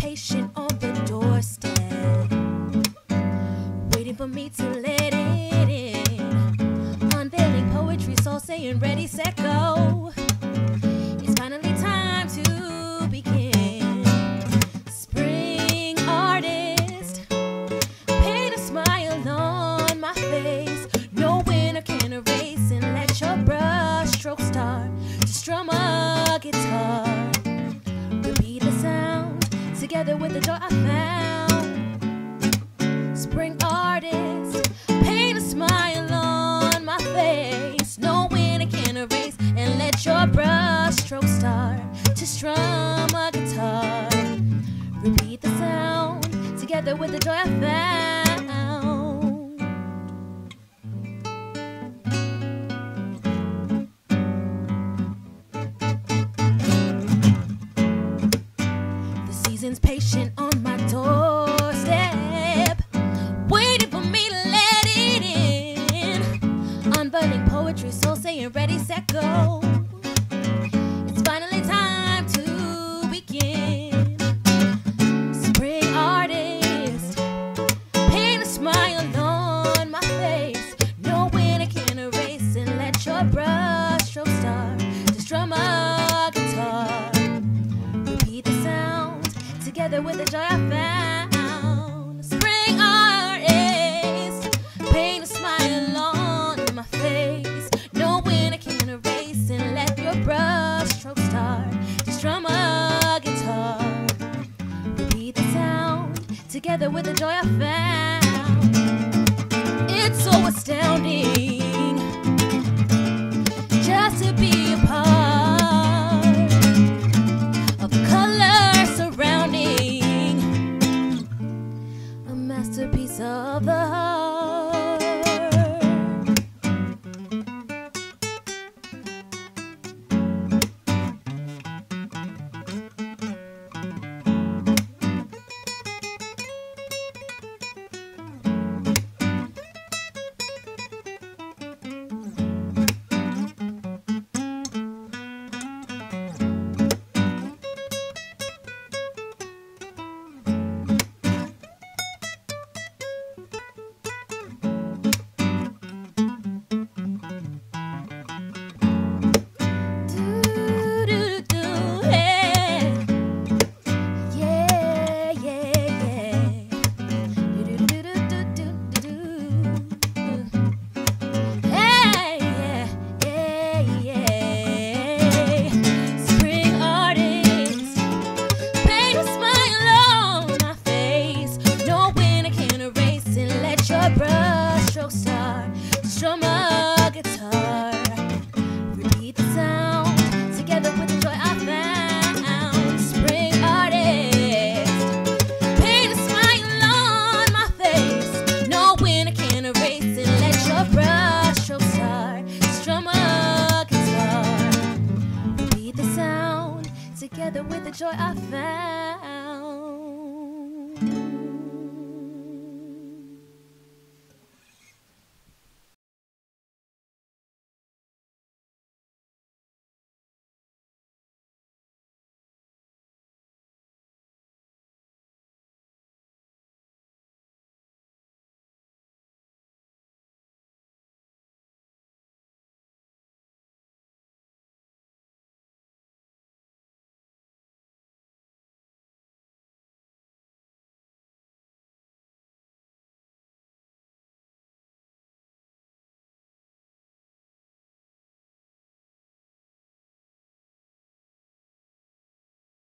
patient on the doorstep, waiting for me to let it in. Unveiling poetry, soul saying ready, set, go. It's finally time to begin. Spring artist, paint a smile on my face. No winter can erase, and let your brush stroke start to strum a guitar. Repeat the sound together with the joy I found. Spring artist, paint a smile on my face. No winter can erase, and let your brush stroke start to strum a guitar. Repeat the sound together with the joy I found. Patient on my doorstep, waiting for me to let it in. Unveiling poetry, soul saying ready, set, go. It's finally time to begin. Spring artist, paint a smile on my face. No winter can erase, and let your brush stroke start to strum a guitar. Repeat the sound together with the joy I found. Spring artist, paint a smile on my face. No winter can erase, and let your brush stroke start to strum a guitar. Repeat the sound together with the joy I found. It's so astounding just to be a part of the color surrounding a masterpiece of the heart. Brush stroke start, strum a guitar. Repeat the sound together with the joy I found. Spring artist, paint a smile on my face. No winter can erase, and let your brush stroke start, strum a guitar. Repeat the sound together with the joy I found.